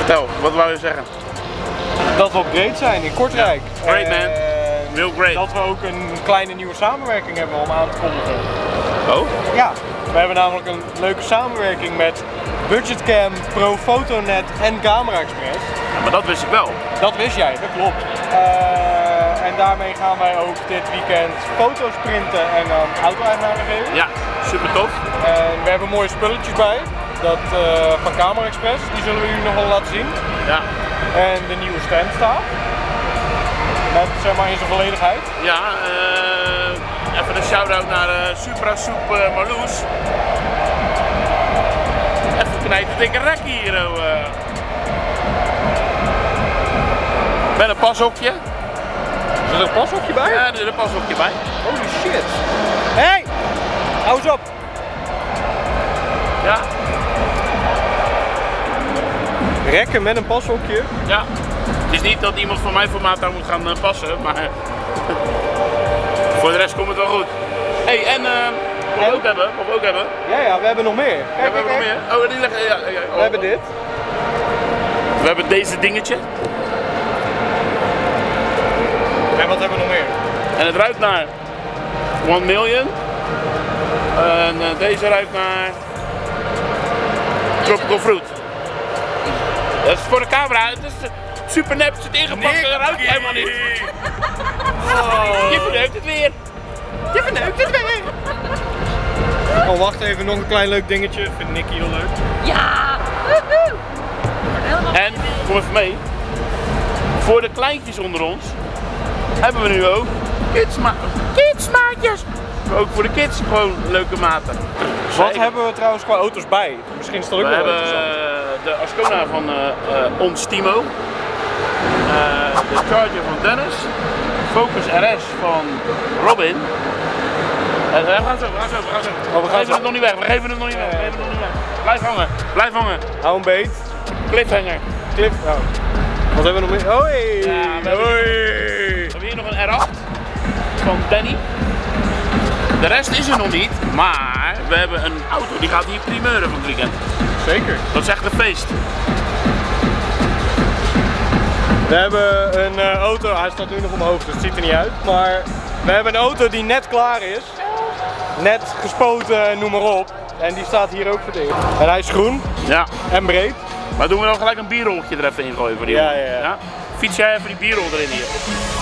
Vertel, wat wou je zeggen? Dat we op Great zijn in Kortrijk. Ja. Great man, real great. Dat we ook een kleine nieuwe samenwerking hebben om aan te kondigen. Oh? Ja, we hebben namelijk een leuke samenwerking met Budgetcam, Pro Photonet en Camera Express. Ja, maar dat wist ik wel. Dat wist jij, dat klopt. En daarmee gaan wij ook dit weekend foto's printen en aan auto-eigenaren geven. Ja, super tof. En we hebben mooie spulletjes bij. Dat van Camera Express, die zullen we jullie nog wel laten zien. Ja. En de nieuwe stand staat. Met, zeg maar, in zijn volledigheid. Ja, even een shout-out naar Supra Soep Marloes. Even knijten dikke rek hier. Met een pashokje. Is er een pashokje bij? Ja, er is een pashokje bij. Holy shit. Hey! Hou eens op! Ja. Rekken met een pashokje. Ja. Het is niet dat iemand van mijn formaat daar moet gaan passen, maar voor de rest komt het wel goed. Hey, en wat we ook hebben. Ja, we hebben nog meer. Kijk, we hebben nog meer. Oh, die liggen. Ja, we hebben dit. We hebben deze dingetje. En wat hebben we nog meer? En het ruikt naar 1 million. En deze ruikt naar tropical fruit. Dat is voor de camera. Het is super nep, het zit ingepakt en ruikt helemaal niet. Oh. Je verneukt het weer. Je verneukt het weer. Oh, wacht even, nog een klein leuk dingetje. Vindt Nicky heel leuk. Ja! En, kom even mee. Voor de kleintjes onder ons hebben we nu ook kidsmaatjes. Ook voor de kids gewoon leuke maten. Wat hebben we trouwens qua auto's bij? Misschien is dat ook we wel hebben interessant. de Ascona van ons Timo. De Charger van Dennis. Focus RS van Robin. En we gaan zo. Oh, we geven het nog niet weg. Blijf hangen. Hou een beet. Cliffhanger. Oh. Wat hebben we nog meer? Hoi! Ja, we hebben hier nog een R8 van Danny. De rest is er nog niet, maar we hebben een auto die gaat hier primeuren van het weekend. Zeker. Dat is echt een feest. We hebben een auto, hij staat nu nog omhoog, dus het ziet er niet uit. Maar we hebben een auto die net klaar is. Net gespoten, noem maar op. En die staat hier ook verdeeld. En hij is groen. Ja. En breed. Maar doen we dan gelijk een bierroltje er even in gooien voor die ja. Fiets jij even die bierrol erin hier.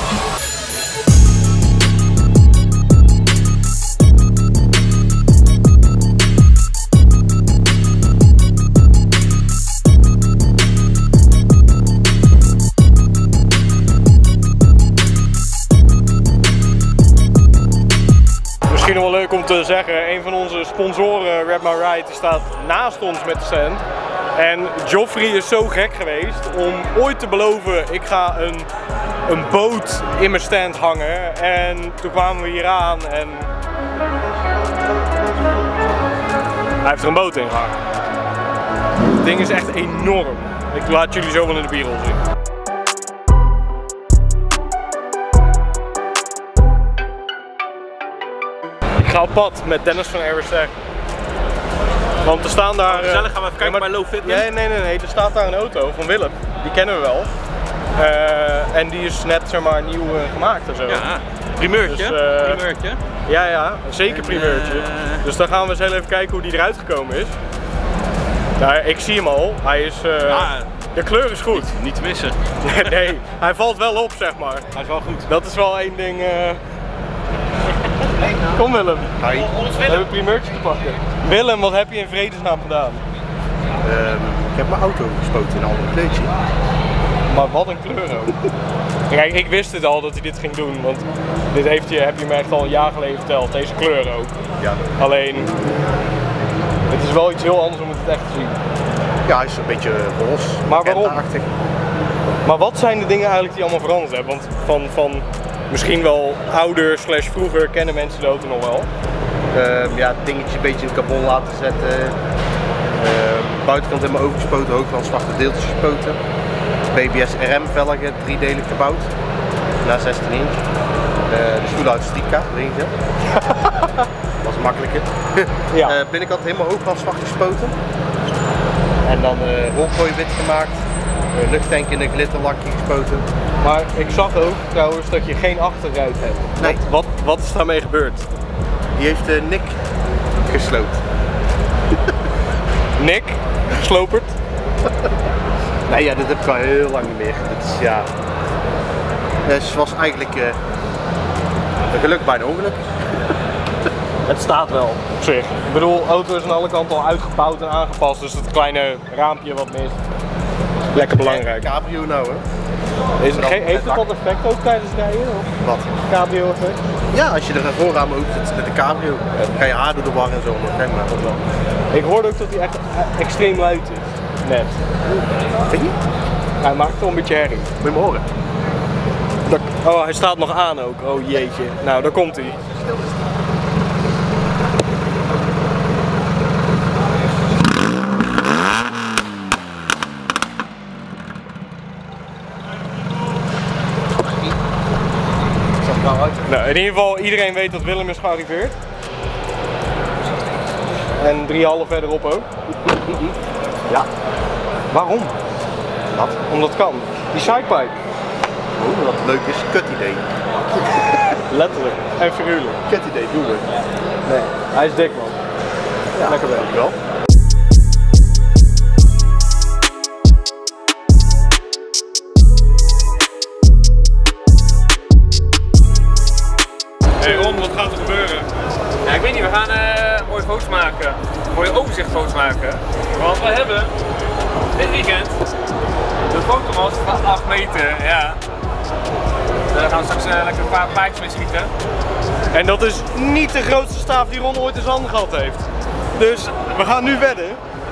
Misschien nog wel leuk om te zeggen, een van onze sponsoren, Grab My Ride, die staat naast ons met de stand. En Joffrey is zo gek geweest om ooit te beloven, ik ga een boot in mijn stand hangen. En toen kwamen we hier aan en hij heeft er een boot in gehangen. Het ding is echt enorm. Ik laat jullie zo wel in de bierrol zien. Ik ga op pad met Dennis van RSR. Want er staan daar... gezellig, gaan we even kijken bij Low Fitness? Nee, er staat daar een auto van Willem. Die kennen we wel. En die is net, zeg maar, nieuw gemaakt en zo. Ja, primeurtje. Dus, primeurtje. Ja, zeker primeurtje. Dus dan gaan we eens even kijken hoe die eruit gekomen is. Nou, ik zie hem al. Hij is... de kleur is goed. Niet te missen. Nee, hij valt wel op, zeg maar. Hij is wel goed. Dat is wel één ding... Kom Willem. Hi. We hebben een primeurtje te pakken. Willem, wat heb je in vredesnaam gedaan? Ik heb mijn auto gespoten in een ander kleedje. Maar wat een kleur ook. Kijk, ik wist het al dat hij dit ging doen, want dit heb je me echt al een jaar geleden verteld, deze kleur ook. Ja. Alleen, het is wel iets heel anders om het echt te zien. Ja, hij is een beetje roze. Maar waarom? Kentaarachtig. Maar wat zijn de dingen eigenlijk die allemaal veranderd hebben? Want van misschien wel ouder / vroeger kennen mensen de auto nog wel. Ja, het dingetje een beetje in carbon laten zetten. Buitenkant helemaal overgespoten, hoogkant zwarte deeltjes gespoten. BBS RM velgen, driedelig gebouwd. Na 16 inch. De stoel uit Stika erin gezet. Dat was makkelijker. Ja. Binnenkant helemaal hoogkant zwart gespoten. En dan rolkooi wit gemaakt. luchttank in een glitterlakje gespoten. Maar ik zag ook trouwens dat je geen achterruit hebt. Nee. Wat is daarmee gebeurd? Die heeft Nick gesloopt. Nick, sloperd. Nee, ja, dit heb ik al heel lang niet meer. Dat is, ja... Het was eigenlijk een geluk bij een ongeluk. Het staat wel op zich. Ik bedoel, de auto is aan alle kanten al uitgebouwd en aangepast, dus het kleine raampje wat mist. Lekker belangrijk. Cabrio nou, hè? Heeft het wat effect ook tijdens rijden? Of? Wat? Cabrio effect? Ja, als je er een voorraam open zit met de cabrio, dan ga je haar door de war en zo. Kijk maar. Ik hoorde ook dat hij echt extreem luid is. Net. Vind je? Hij maakt toch een beetje herrie. Moet je me horen? Oh, hij staat nog aan ook. Oh jeetje. Nou, daar komt hij. Nou, in ieder geval, iedereen weet dat Willem is gearriveerd. En 3 hallen verderop ook. Ja. Waarom? Wat? Omdat het kan. Die sidepipe. Oh, wat leuk is. Kut idee. Letterlijk. En figuurlijk. Kut idee, doen we. Nee. Hij is dik, man. Ja. Lekker werk. Wel. Hey Ron, wat gaat er gebeuren? Ja, ik weet niet, we gaan mooie foto's maken. Mooie overzichtfoto's maken. Want we hebben dit weekend de fotomast van 8 meter. Ja. Daar gaan we straks lekker een paar plaatjes mee schieten. En dat is niet de grootste staaf die Ron ooit in zijn handen gehad heeft. Dus we gaan nu wedden.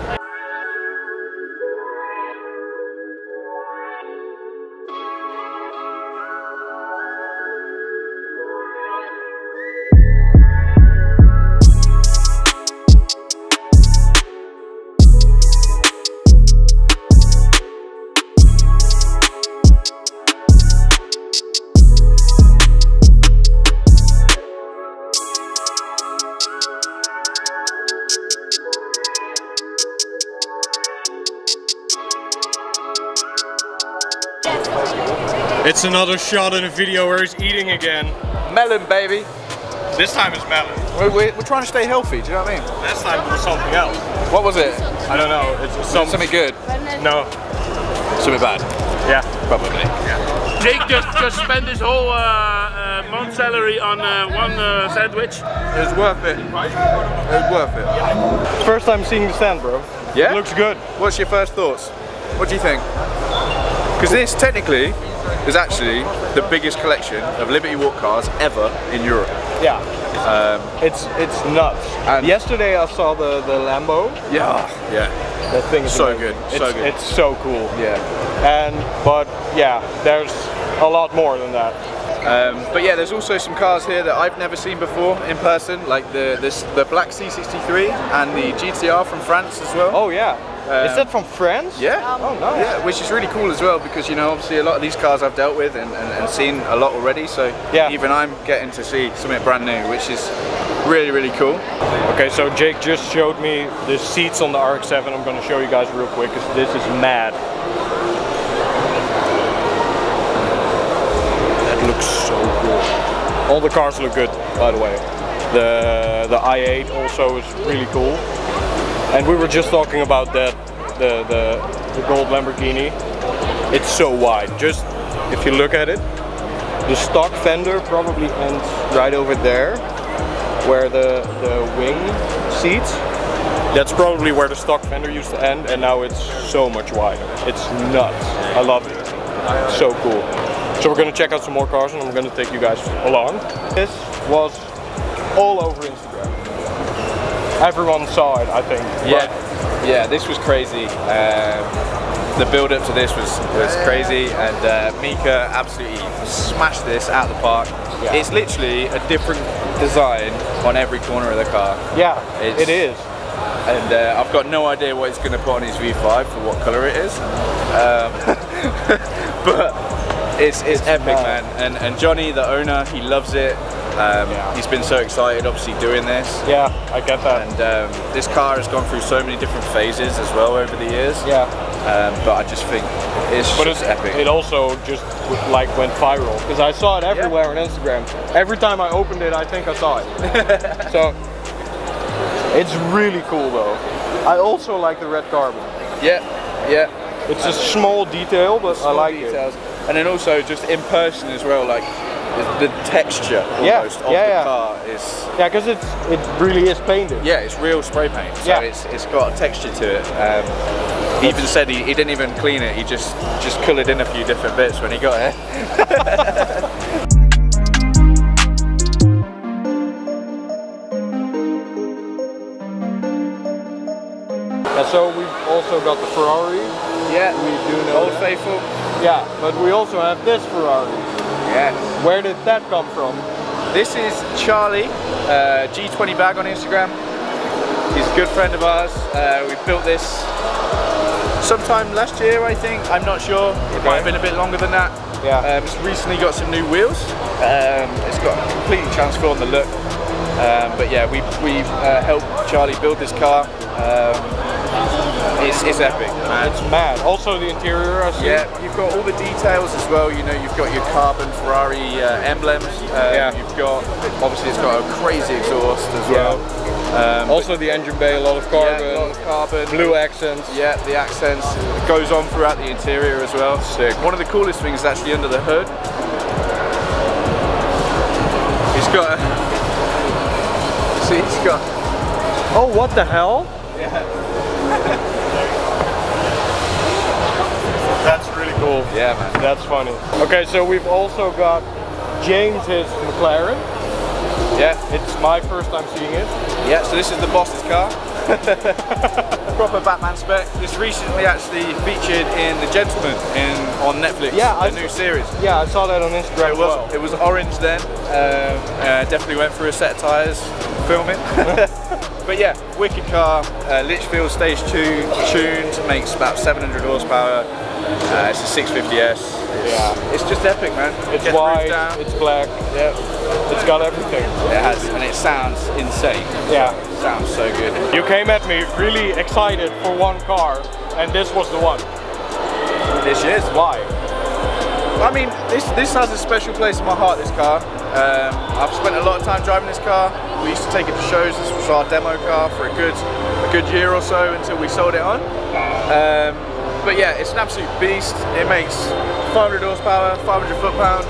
It's another shot in a video where he's eating again. Melon, baby. This time it's melon. We're trying to stay healthy, do you know what I mean? Last time it was something else. What was it? I don't know. It's Something good? No. Something bad? Yeah. Probably. Jake just spent his whole month salary on one sandwich. It was worth it. It was worth it. First time seeing the stand, bro. Yeah? It looks good. What's your first thoughts? What do you think? Because this technically is actually the biggest collection of Liberty Walk cars ever in Europe. Yeah. It's nuts. And yesterday I saw the Lambo. Yeah. Yeah. That thing is So amazing. good. So good. It's so cool. Yeah. But yeah, there's a lot more than that. But yeah, there's also some cars here that I've never seen before in person, like the black C63 and the GTR from France as well. Oh yeah. Is that from France? Yeah. Oh nice. Yeah, which is really cool as well because, you know, obviously a lot of these cars I've dealt with and seen a lot already, so yeah, even I'm getting to see something brand new, which is really, really cool. Okay, so Jake just showed me the seats on the RX-7. I'm going to show you guys real quick because this is mad. That looks so cool. All the cars look good, by the way. The i8 also is really cool. And we were just talking about that, the gold Lamborghini. It's so wide. Just if you look at it, the stock fender probably ends right over there, where the wing seats. That's probably where the stock fender used to end, and now it's so much wider. It's nuts. I love it. It's so cool. So we're gonna check out some more cars, and I'm gonna take you guys along. This was all over Instagram. Everyone saw it, I think. Yeah, yeah, this was crazy. The build up to this was crazy, and Mika absolutely smashed this out of the park. Yeah. It's literally a different design on every corner of the car. Yeah, it is. And I've got no idea what he's going to put on his V5 for what colour it is. But it's epic, man. And Johnny, the owner, he loves it. He's been so excited, obviously, doing this. Yeah, I get that. And this car has gone through so many different phases as well over the years. Yeah. but I just think it's epic. It also just like went viral because I saw it everywhere on Instagram. Every time I opened it, I think I saw it. So it's really cool though. I also like the red carbon. Yeah. It's a small detail, but I like details. it. And then also just in person as well, like the texture almost of the car is. Yeah, because it really is painted. Yeah, it's real spray paint, so it's got a texture to it. He even said he didn't even clean it. He just coloured in a few different bits when he got it. And so we've also got the Ferrari. Yeah, we do know Old Faithful. Yeah, but we also have this Ferrari. Yes. Where did that come from? This is Charlie, G20 Bag on Instagram. He's a good friend of ours. We built this sometime last year, I think. I'm not sure. It might have been a bit longer than that. Yeah. It's recently got some new wheels. It's got completely transformed the look. But yeah, we've helped Charlie build this car. It's epic, man. It's mad. Also the interior, I see. Yeah, you've got all the details as well. You know, you've got your carbon Ferrari emblems. You've got, obviously it's got a crazy exhaust as well. Also the engine bay, a lot of carbon. Yeah, a lot of carbon. Blue accents. Yeah, the accents. It goes on throughout the interior as well. Sick. One of the coolest things is actually under the hood. It's got see, it's got... Oh, what the hell? Yeah. That's really cool. Yeah, man. That's funny. Okay, so we've also got James's McLaren. Yeah. It's my first time seeing it. Yeah, so this is the boss's car. Proper Batman spec. This recently actually featured in The Gentleman on Netflix. Yeah, the new series. Yeah, I saw that on Instagram. It was orange then. Definitely went through a set of tyres filming. But yeah, wicked car. Litchfield Stage 2 tuned, makes about 700 horsepower. It's a 650S. It's just epic, man. It's white, it's black. Yeah. It's got everything. It has, and it sounds insane. Yeah. It sounds so good. You came at me really excited for one car, and this was the one. This is? Why? I mean, this has a special place in my heart, this car. I've spent a lot of time driving this car. We used to take it to shows. This was our demo car for a good year or so until we sold it on. But yeah, it's an absolute beast. It makes 500 horsepower, 500 foot-pound.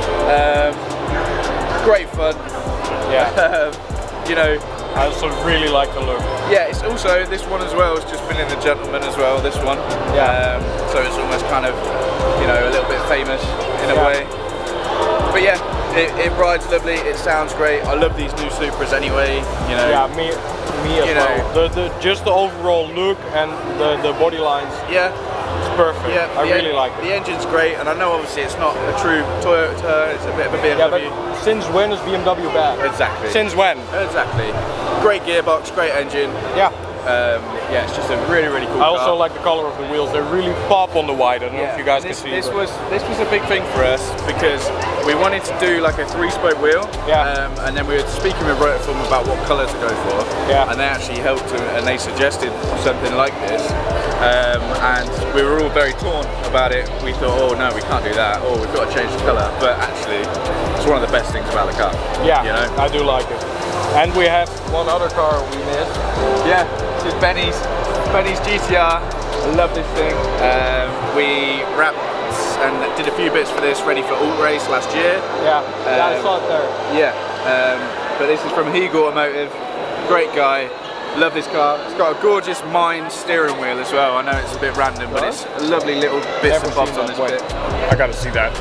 Great fun. Yeah. You know, I also really like the look. Yeah, it's also, this one as well has just been in The Gentleman as well, this one. Yeah. So it's almost kind of, you know, a little bit famous in a way. But yeah, it rides lovely, it sounds great. I love these new Supras anyway, you know. Yeah, me as well. Just the overall look and the body lines. Yeah. It's perfect. Yeah, I really like it. The engine's great, and I know obviously it's not a true Toyota, it's a bit of a BMW. Yeah, but since when is BMW bad? Exactly. Since when? Exactly. Great gearbox, great engine. Yeah. Yeah, it's just a really, really cool I also car. like the color of the wheels. They really pop on the white. I don't know if you guys can see this was a big thing for us because we wanted to do like a 3-spoke wheel. Yeah. And then we were speaking with Rotorfilm about what colour to go for. Yeah. And they actually helped and they suggested something like this. And we were all very torn about it. We thought, oh no, we can't do that. Or we've got to change the colour. But actually, it's one of the best things about the car. Yeah, you know? I do like it. And we have one other car we missed. Yeah, this is Benny's GTR. I love this thing. We wrapped and did a few bits for this, ready for Alt Race last year. Yeah, I saw it there. Yeah, but this is from Heeg Automotive. Great guy. Love this car. It's got a gorgeous Mind steering wheel as well. I know it's a bit random, but it's lovely little bits and bobs on this bit. I gotta see that.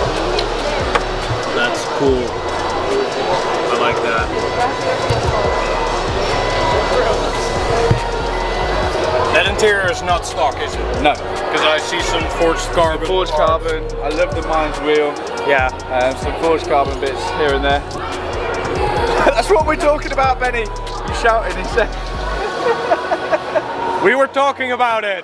That's cool. I like that. That interior is not stock, is it? No. Because I see some forged carbon. Forged carbon. I love the Mind's wheel. Yeah. Some forged carbon bits here and there. That's what we're talking about, Benny. You shouting instead. We were talking about it.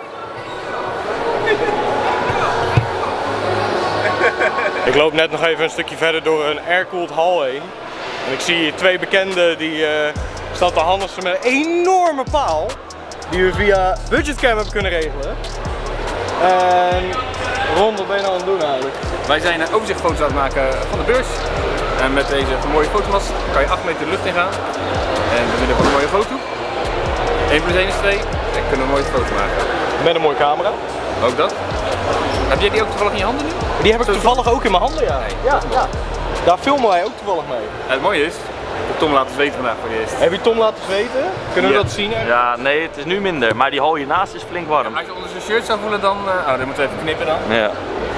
Ik loop net nog even een stukje verder door een air-cooled hal heen. En ik zie twee bekenden die staan te handelen met een enorme paal. die we via Budgetcam hebben kunnen regelen. En Ron, wat ben je nou aan het doen eigenlijk? Wij zijn overzichtfoto's aan het maken van de beurs. En met deze mooie fotomast kan je 8 meter de lucht ingaan. En door middel van een mooie foto. 1 plus 1 is 2. En kunnen we een mooie foto maken. Met een mooie camera. Ook dat. Heb jij die ook toevallig in je handen nu? Die heb ik toevallig ook in mijn handen, ja. Ja. Daar filmen wij ook toevallig mee. En het mooie is, ik heb Tom laten zweten vandaag voor je eerst. Heb je Tom laten zweten? Kunnen we dat zien? Ja, nee, het is nu minder, maar die hal hiernaast is flink warm. Als je onder zijn shirt zou voelen dan... Oh, dan moeten we even knippen dan. Ja.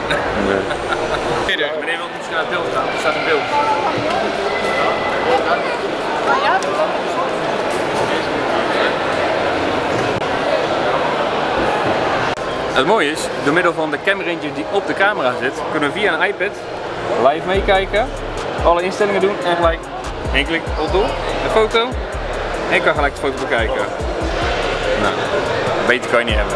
Meneer wil misschien naar het beeld gaan, er staat een beeld. Het mooie is, door middel van de cameranger die op de camera zit, kunnen we via een iPad live meekijken, alle instellingen doen en gelijk 1 klik op door, een foto en je kan gelijk de foto bekijken. Nou, beter kan je niet hebben.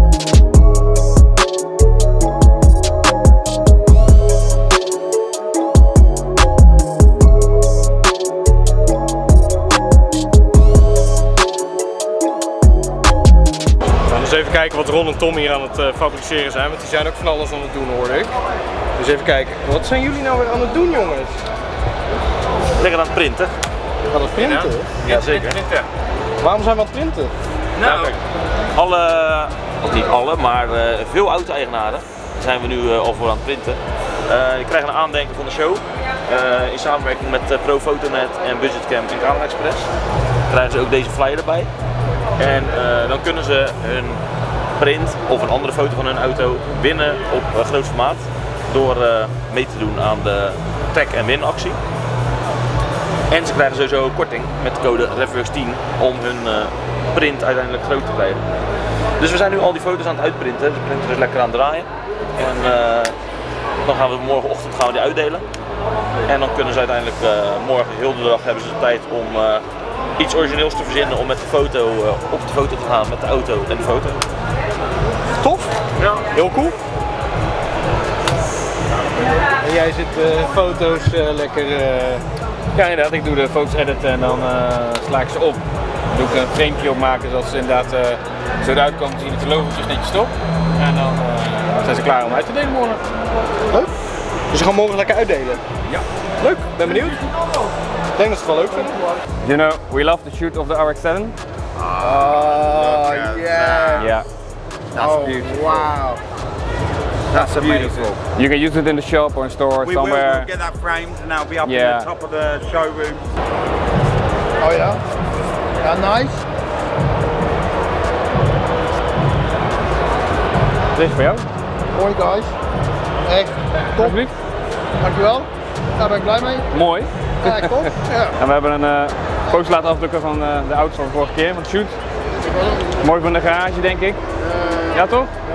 Dus even kijken wat Ron en Tom hier aan het fabriceren zijn, want die zijn ook van alles aan het doen, hoorde ik. Dus even kijken, wat zijn jullie nou weer aan het doen, jongens? Lekker aan het printen. Aan het printen? Ja, zeker. Waarom zijn we aan het printen? Nou, Of niet alle, maar veel auto-eigenaren zijn we nu al voor aan het printen. Die krijgen een aandenken van de show. In samenwerking met ProFotonet en Budgetcam en Camera Express. Krijgen ze ook deze flyer erbij. En dan kunnen ze hun print of een andere foto van hun auto winnen op groot formaat. Door mee te doen aan de Tag and Win actie. En ze krijgen sowieso korting met de code REVWORKS10 om hun print uiteindelijk groot te krijgen. Dus we zijn nu al die foto's aan het uitprinten. De printer is lekker aan het draaien. En dan gaan we morgenochtend die uitdelen. En dan kunnen ze uiteindelijk morgen heel de dag hebben ze de tijd om iets origineels te verzinnen om met de foto op de foto te gaan met de auto en de foto. Tof? Ja. Heel cool. En jij zit foto's lekker... ja inderdaad, ik doe de foto's editen en dan sla ik ze op. Dan doe ik een framepje op maken zodat ze inderdaad zo eruit komen te zien dat de logo's netjes stop. En dan zijn ze klaar om uit te delen morgen. Leuk. Dus we gaan morgen lekker uitdelen? Ja. Leuk, ben benieuwd. Ik denk dat ze het wel leuk vinden. You know, we love the shoot of the RX-7. Oh, yeah. Yeah. That's beautiful. Wow. That's amazing. You can use it in the shop or in store We somewhere. will get that framed and that'll be up Yeah. in the top of the showroom. Oh yeah? Yeah, nice. Dit is voor jou. Mooi guys. Echt top. Alsjeblieft. Dankjewel. Daar ben ik blij mee. Mooi. Ja, echt top. Ja. En we hebben een foto laten afdrukken van de auto's van de vorige keer, van de shoot. Mooi van de garage denk ik. Ja toch?